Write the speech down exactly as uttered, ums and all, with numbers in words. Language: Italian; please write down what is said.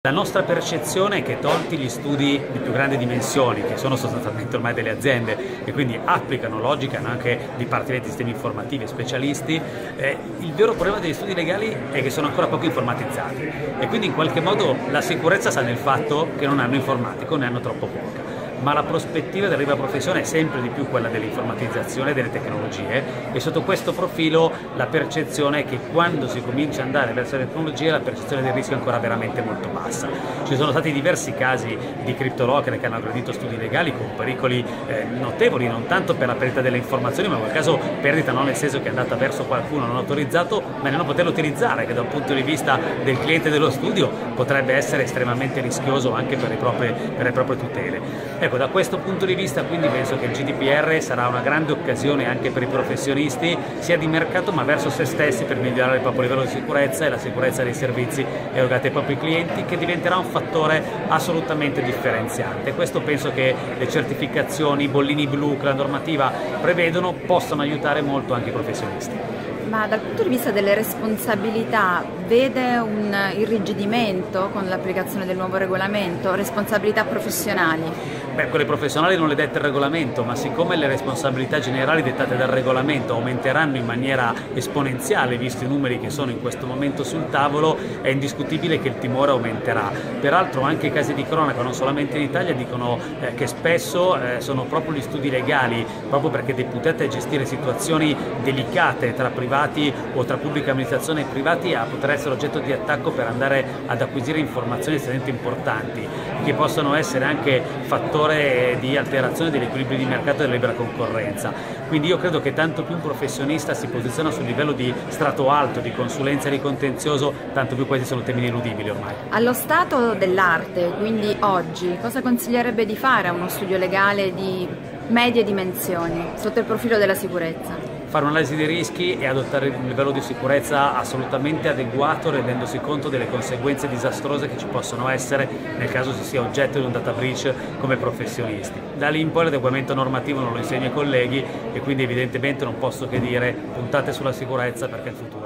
La nostra percezione è che, tolti gli studi di più grandi dimensioni, che sono sostanzialmente ormai delle aziende e quindi applicano logica anche dipartimenti di sistemi informativi e specialisti, eh, il vero problema degli studi legali è che sono ancora poco informatizzati e quindi in qualche modo la sicurezza sta nel fatto che non hanno informatico, ne hanno troppo poca. Ma la prospettiva della libera professione è sempre di più quella dell'informatizzazione e delle tecnologie, e sotto questo profilo la percezione è che quando si comincia ad andare verso le tecnologie la percezione del rischio è ancora veramente molto bassa. Ci sono stati diversi casi di cryptolocker che hanno aggredito studi legali con pericoli eh, notevoli, non tanto per la perdita delle informazioni, ma in quel caso perdita non nel senso che è andata verso qualcuno non autorizzato, ma nel non poterlo utilizzare, che da un punto di vista del cliente dello studio potrebbe essere estremamente rischioso anche per le proprie, per le proprie tutele. Ecco, da questo punto di vista quindi penso che il G D P R sarà una grande occasione anche per i professionisti, sia di mercato ma verso se stessi, per migliorare il proprio livello di sicurezza e la sicurezza dei servizi erogati ai propri clienti, che diventerà un fattore assolutamente differenziante. Questo penso che le certificazioni, i bollini blu che la normativa prevedono possano aiutare molto anche i professionisti. Ma dal punto di vista delle responsabilità vede un irrigidimento con l'applicazione del nuovo regolamento? Responsabilità professionali? Beh, quelle professionali non le detta il regolamento, ma siccome le responsabilità generali dettate dal regolamento aumenteranno in maniera esponenziale, visti i numeri che sono in questo momento sul tavolo, è indiscutibile che il timore aumenterà. Peraltro anche i casi di cronaca, non solamente in Italia, dicono eh, che spesso eh, sono proprio gli studi legali, proprio perché deputati a gestire situazioni delicate tra privati o tra pubblica amministrazione e privati, a poter essere oggetto di attacco per andare ad acquisire informazioni estremamente importanti, che possono essere anche fattori di alterazione degli equilibri di mercato e della libera concorrenza. Quindi io credo che tanto più un professionista si posiziona sul livello di strato alto, di consulenza e di contenzioso, tanto più questi sono temi ineludibili ormai. Allo stato dell'arte, quindi oggi, cosa consiglierebbe di fare a uno studio legale di medie dimensioni, sotto il profilo della sicurezza? Fare un'analisi dei rischi e adottare un livello di sicurezza assolutamente adeguato, rendendosi conto delle conseguenze disastrose che ci possono essere nel caso si sia oggetto di un data breach come professionisti. Da lì in poi l'adeguamento normativo non lo insegno ai colleghi e quindi evidentemente non posso che dire puntate sulla sicurezza, perché il futuro